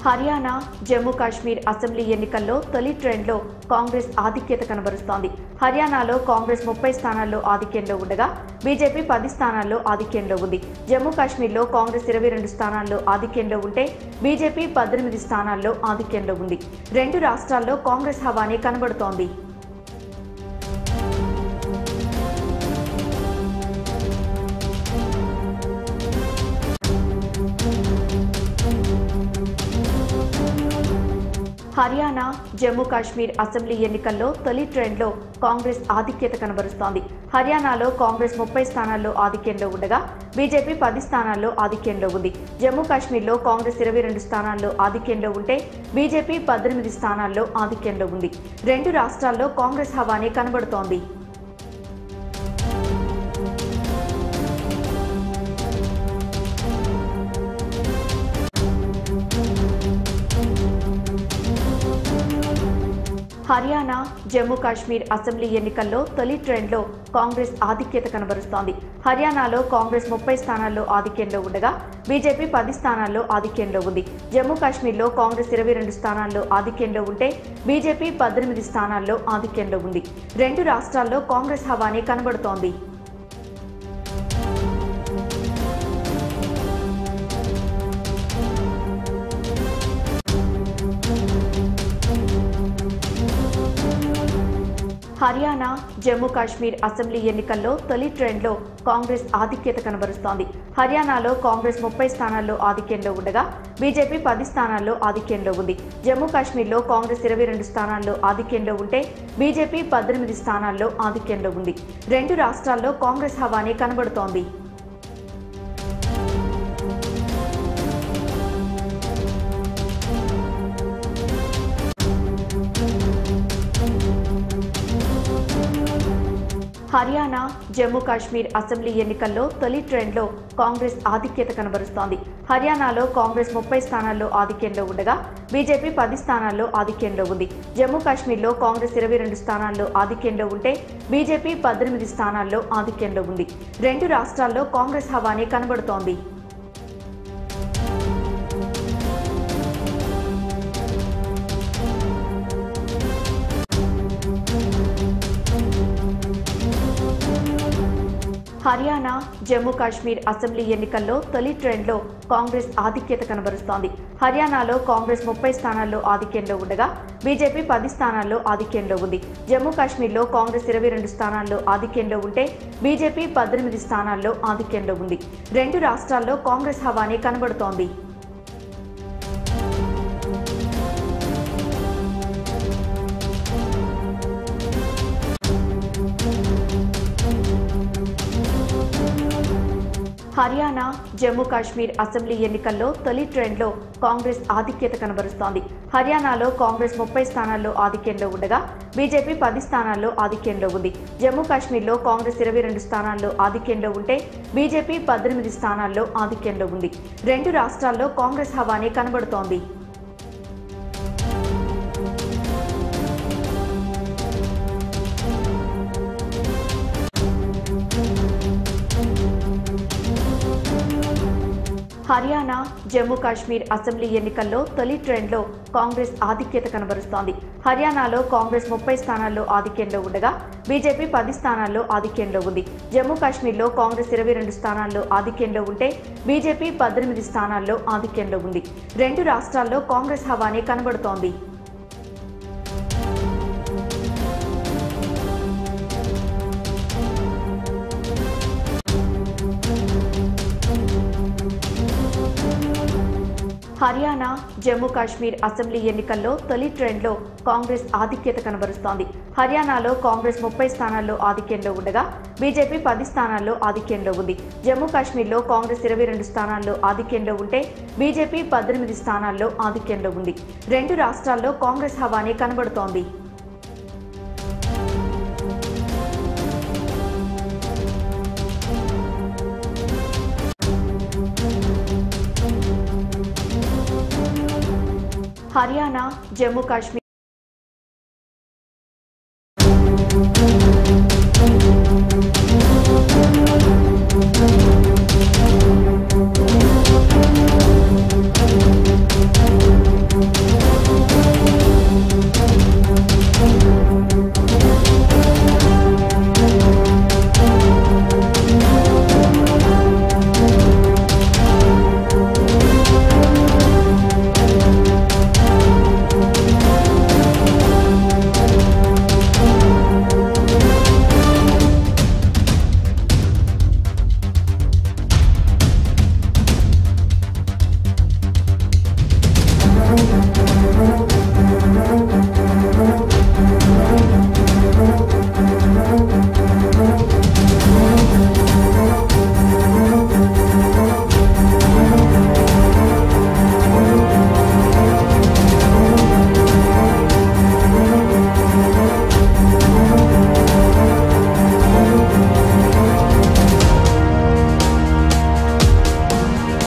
Haryana, Jammu Kashmir assembly ఎన్నికల్లో తొలి ట్రెండ్లో కాంగ్రెస్ ఆధిక్యత కనబరుస్తోంది. హర్యానాలో కాంగ్రెస్ 30 స్థానాల్లో ఆధిక్యంలో ఉండగా బీజేపీ 10 స్థానాల్లో ఆధిక్యంలో ఉంది. జమ్మూ కాశ్మీర్లో కాంగ్రెస్ 22 స్థానాల్లో ఆధిక్యంలో ఉంటే బీజేపీ 18 స్థానాల్లో ఆధిక్యంలో ఉంది. రెండు రాష్ట్రాల్లో కాంగ్రెస్ హవానే కనబడుతోంది. హర్యానా, జమ్మూ కాశ్మీర్ అసెంబ్లీ ఎన్నికల్లో తొలి ట్రెండ్లో కాంగ్రెస్ ఆధిక్యత కనబరుస్తోంది. హర్యానాలో కాంగ్రెస్ 30 స్థానాల్లో ఆధిక్యంలో ఉండగా బీజేపీ 10 స్థానాల్లో ఆధిక్యంలో ఉంది. జమ్మూ కాశ్మీర్లో కాంగ్రెస్ 22 స్థానాల్లో ఆధిక్యంలో ఉంటే బీజేపీ 18 స్థానాల్లో ఆధిక్యంలో ఉంది. రెండు రాష్ట్రాల్లో కాంగ్రెస్ హవానే కనబడుతోంది. హర్యానా, జమ్మూ కాశ్మీర్ అసెంబ్లీ ఎన్నికల్లో తొలి ట్రెండ్లో కాంగ్రెస్ ఆధిక్యత కనబరుస్తోంది. హర్యానాలో కాంగ్రెస్ 30 స్థానాల్లో ఆధిక్యంలో ఉండగా బీజేపీ 10 స్థానాల్లో ఆధిక్యంలో ఉంది. జమ్మూ కాశ్మీర్లో కాంగ్రెస్ 22 స్థానాల్లో ఆధిక్యంలో ఉంటే బీజేపీ 18 స్థానాల్లో ఆధిక్యంలో ఉంది. రెండు రాష్ట్రాల్లో కాంగ్రెస్ హవానే కనబడుతోంది. హర్యానా, జమ్మూ కాశ్మీర్ అసెంబ్లీ ఎన్నికల్లో తొలి ట్రెండ్లో కాంగ్రెస్ ఆధిక్యత కనబరుస్తోంది. హర్యానాలో కాంగ్రెస్ 30 స్థానాల్లో ఆధిక్యంలో ఉండగా బీజేపీ 10 స్థానాల్లో ఆధిక్యంలో ఉంది. జమ్మూ కాశ్మీర్లో కాంగ్రెస్ 22 స్థానాల్లో ఆధిక్యంలో ఉంటే బీజేపీ 18 స్థానాల్లో ఆధిక్యంలో ఉంది. రెండు రాష్ట్రాల్లో కాంగ్రెస్ హవానే కనబడుతోంది. హర్యానా, జమ్మూ కాశ్మీర్ అసెంబ్లీ ఎన్నికల్లో తొలి ట్రెండ్లో కాంగ్రెస్ ఆధిక్యత కనబరుస్తోంది. హర్యానాలో కాంగ్రెస్ 30 స్థానాల్లో ఆధిక్యంలో ఉండగా బీజేపీ 10 స్థానాల్లో ఆధిక్యంలో ఉంది. జమ్మూ కాశ్మీర్లో కాంగ్రెస్ 22 స్థానాల్లో ఆధిక్యంలో ఉంటే బీజేపీ 18 స్థానాల్లో ఆధిక్యంలో ఉంది. రెండు రాష్ట్రాల్లో కాంగ్రెస్ హవానే కనబడుతోంది. హర్యానా, జమ్మూ కాశ్మీర్ అసెంబ్లీ ఎన్నికల్లో తొలి ట్రెండ్లో కాంగ్రెస్ ఆధిక్యత కనబరుస్తోంది. హర్యానాలో కాంగ్రెస్ 30 స్థానాల్లో ఆధిక్యంలో ఉండగా బీజేపీ 10 స్థానాల్లో ఆధిక్యంలో ఉంది. జమ్మూ కాశ్మీర్లో కాంగ్రెస్ 22 స్థానాల్లో ఆధిక్యంలో ఉంటే బీజేపీ 18 స్థానాల్లో ఆధిక్యంలో ఉంది. రెండు రాష్ట్రాల్లో కాంగ్రెస్ హవానే కనబడుతోంది. హర్యానా, జమ్మూ కాశ్మీర్ అసెంబ్లీ ఎన్నికల్లో తొలి ట్రెండ్లో కాంగ్రెస్ ఆధిక్యత కనబరుస్తోంది. హర్యానాలో కాంగ్రెస్ 30 స్థానాల్లో ఆధిక్యంలో ఉండగా బీజేపీ 10 స్థానాల్లో ఆధిక్యంలో ఉంది. జమ్మూ కాశ్మీర్లో కాంగ్రెస్ 22 స్థానాల్లో ఆధిక్యంలో ఉంటే బీజేపీ 18 స్థానాల్లో ఆధిక్యంలో ఉంది. రెండు రాష్ట్రాల్లో కాంగ్రెస్ హవానే కనబడుతోంది. హర్యానా, జమ్మూ కాశ్మీర్ అసెంబ్లీ ఎన్నికల్లో తొలి ట్రెండ్లో కాంగ్రెస్ ఆధిక్యత కనబరుస్తోంది. హర్యానాలో కాంగ్రెస్ 30 స్థానాల్లో ఆధిక్యంలో ఉండగా బీజేపీ 10 స్థానాల్లో ఆధిక్యంలో ఉంది. జమ్మూ కాశ్మీర్లో కాంగ్రెస్ 22 స్థానాల్లో ఆధిక్యంలో ఉంటే బీజేపీ 18 స్థానాల్లో ఆధిక్యంలో ఉంది. రెండు రాష్ట్రాల్లో కాంగ్రెస్ హవానే కనబడుతోంది. హర్యానా, జమ్మూ కాశ్మీర్ అసెంబ్లీ ఎన్నికల్లో తొలి ట్రెండ్లో కాంగ్రెస్ ఆధిక్యత కనబరుస్తోంది. హర్యానాలో కాంగ్రెస్ 30 స్థానాల్లో ఆధిక్యంలో ఉండగా బీజేపీ 10 స్థానాల్లో ఆధిక్యంలో ఉంది. జమ్మూ కాశ్మీర్లో కాంగ్రెస్ 22 స్థానాల్లో ఆధిక్యంలో ఉంటే బీజేపీ 18 స్థానాల్లో ఆధిక్యంలో ఉంది. రెండు రాష్ట్రాల్లో కాంగ్రెస్ హవానే కనబడుతోంది. హర్యానా, జమ్మూ కాశ్మీర్